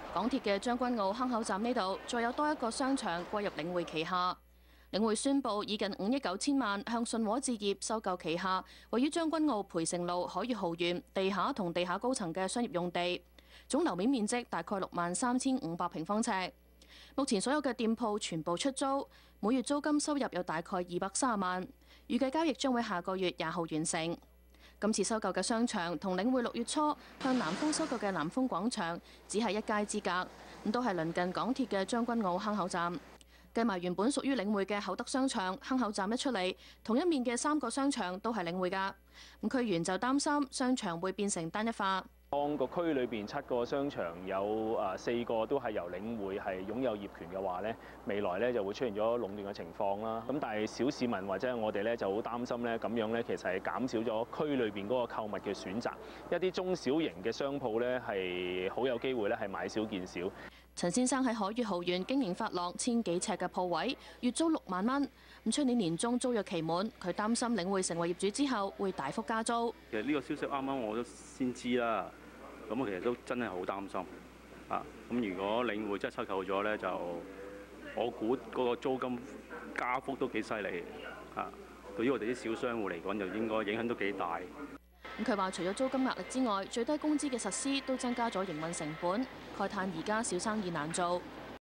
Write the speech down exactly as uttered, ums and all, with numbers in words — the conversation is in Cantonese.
港鐵嘅將軍澳坑口站呢度再有多一個商場歸入領匯旗下。領匯宣布以近五億九千萬向信和置業收購旗下位於將軍澳培盛路海悅豪園地下同地下高層嘅商業用地，總樓面面積大概六萬三千五百平方尺。目前所有嘅店鋪全部出租，每月租金收入有大概二百三十萬，預計交易將會下個月廿號完成。今次收購嘅商場同領匯六月初向南豐收購嘅南豐廣場只係一街之隔，咁都係鄰近港鐵嘅將軍澳坑口站。計埋原本屬於領匯嘅厚德商場，坑口站一出嚟，同一面嘅三個商場都係領匯㗎。咁區員就擔心商場會變成單一化。 當個區裏邊七個商場有啊四個都係由領匯係擁有業權嘅話咧，未來咧就會出現咗壟斷嘅情況啦。咁但係小市民或者我哋咧就好擔心咧，咁樣咧其實係減少咗區裏邊嗰個購物嘅選擇。一啲中小型嘅商鋪咧係好有機會咧係買少見少。 陳先生喺海悅豪園經營發廊千幾尺嘅鋪位，月租六萬蚊。咁出年年中租約期滿，佢擔心領匯成為業主之後會大幅加租。 其實呢個消息啱啱我都先知啦，咁我其實都真係好擔心啊！咁如果領匯真係收購咗咧，就我估嗰個租金加幅都幾犀利啊！對於我哋啲小商戶嚟講，就應該影響都幾大。 咁佢話：除咗租金壓力之外，最低工資嘅實施都增加咗營運成本，慨嘆而家小生意難做。